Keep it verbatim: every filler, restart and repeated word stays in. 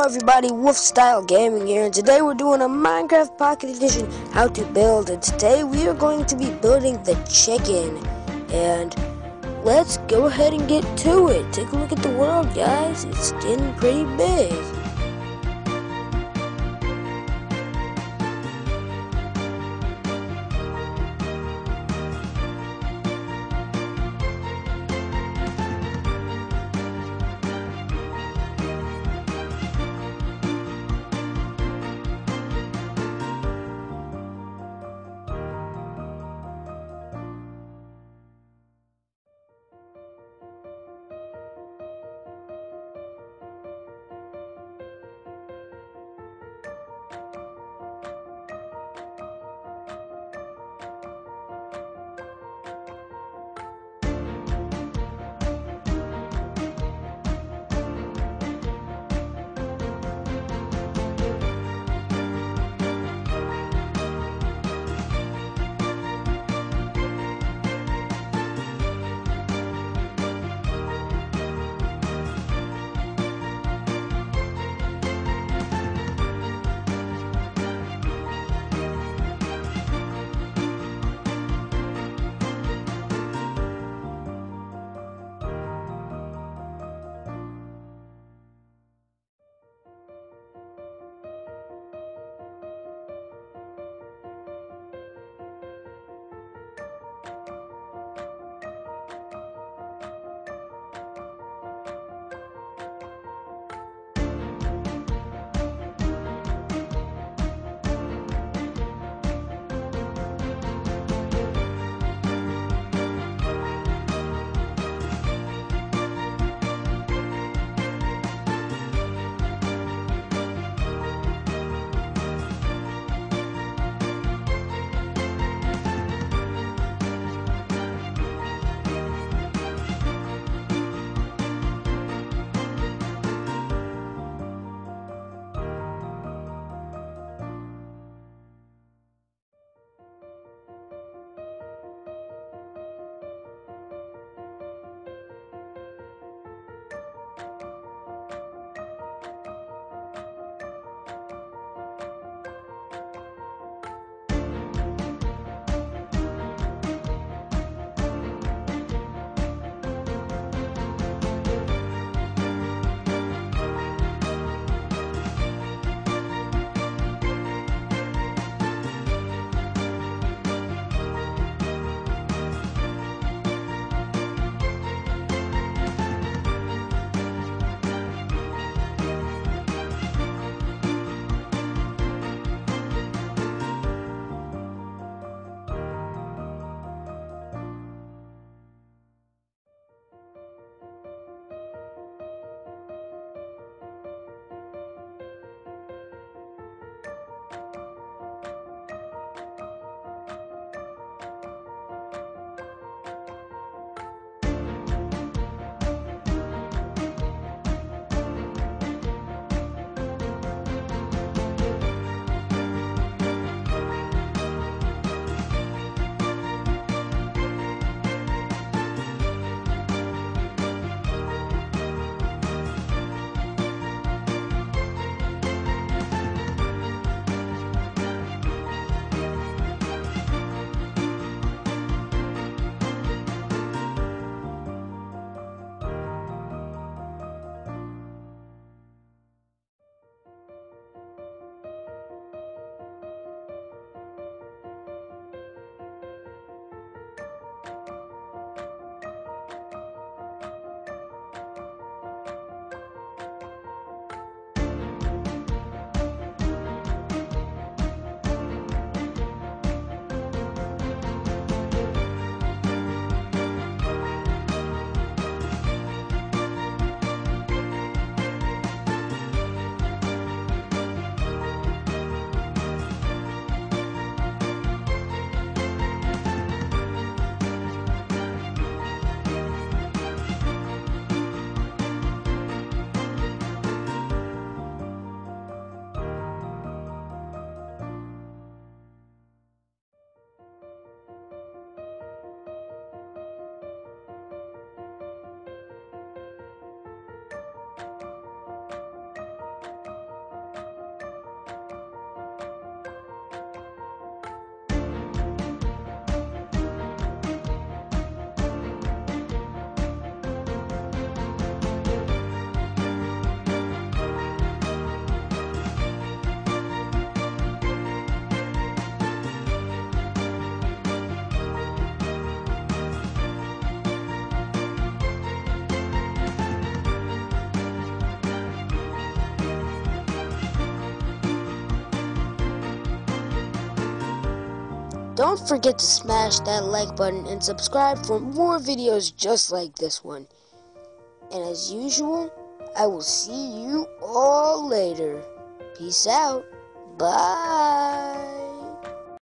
everybody, WolfStyle Gaming here, and today we're doing a Minecraft Pocket Edition how to build, and today we are going to be building the chicken, and let's go ahead and get to it. Take a look at the world, guys. It's getting pretty big. don't forget to smash that like button and subscribe for more videos just like this one. And as usual, I will see you all later. Peace out. Bye.